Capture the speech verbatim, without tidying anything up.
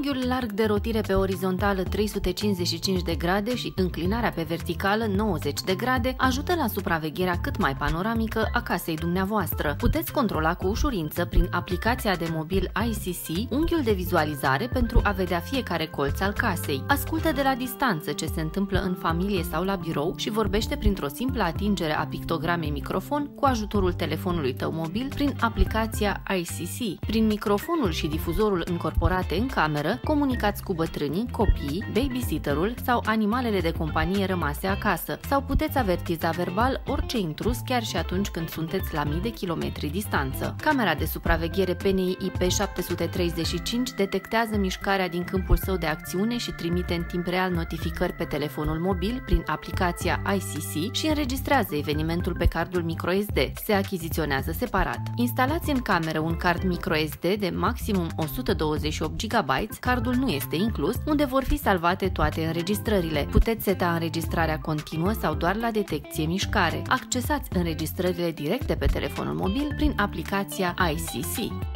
Unghiul larg de rotire pe orizontală trei sute cincizeci și cinci de grade și înclinarea pe verticală nouăzeci de grade ajută la supravegherea cât mai panoramică a casei dumneavoastră. Puteți controla cu ușurință prin aplicația de mobil I C C unghiul de vizualizare pentru a vedea fiecare colț al casei. Ascultă de la distanță ce se întâmplă în familie sau la birou și vorbește printr-o simplă atingere a pictogramei microfon cu ajutorul telefonului tău mobil prin aplicația I C C. Prin microfonul și difuzorul încorporate în cameră, comunicați cu bătrânii, copiii, babysitterul sau animalele de companie rămase acasă, sau puteți avertiza verbal orice intrus chiar și atunci când sunteți la mii de kilometri distanță. Camera de supraveghere P N I I P șapte sute treizeci și cinci detectează mișcarea din câmpul său de acțiune și trimite în timp real notificări pe telefonul mobil prin aplicația I C C și înregistrează evenimentul pe cardul microSD. Se achiziționează separat. Instalați în cameră un card microSD de maximum o sută douăzeci și opt gigabyte, cardul nu este inclus, unde vor fi salvate toate înregistrările. Puteți seta înregistrarea continuă sau doar la detecție mișcare. Accesați înregistrările directe pe telefonul mobil prin aplicația I C C.